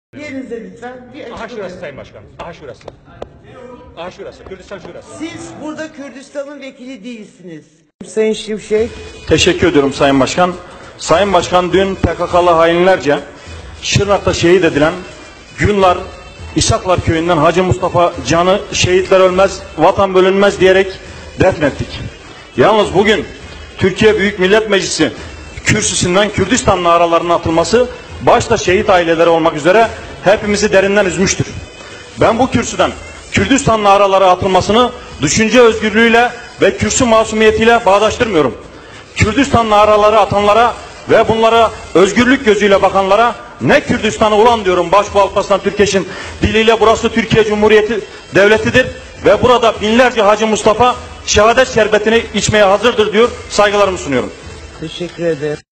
Yerinize lütfen bir Aha açıklama. şurası Sayın Başkan. Aha şurası. Aha şurası. Kürdistan şurası. Siz burada Kürdistan'ın vekili değilsiniz. Sayın Şimşek. Teşekkür ediyorum Sayın Başkan. Sayın Başkan dün PKK'lı hainlerce Şırnak'ta şehit edilen Günlar İshaklar köyünden Hacı Mustafa Can'ı şehitler ölmez, vatan bölünmez diyerek defnettik. Yalnız bugün Türkiye Büyük Millet Meclisi kürsüsünden Kürdistan naralarının atılması başta şehit aileleri olmak üzere hepimizi derinden üzmüştür. Ben bu kürsüden Kürdistan naraları atılmasını düşünce özgürlüğüyle ve kürsü masumiyetiyle bağdaştırmıyorum. Kürdistan naraları atanlara ve bunlara özgürlük gözüyle bakanlara ne Kürdistan'ı ulan diyorum Başbuğ Alparslan Türkeş'in diliyle, burası Türkiye Cumhuriyeti devletidir ve burada binlerce Hacı Mustafa şehadet şerbetini içmeye hazırdır diyor, saygılarımı sunuyorum. Teşekkür ederim.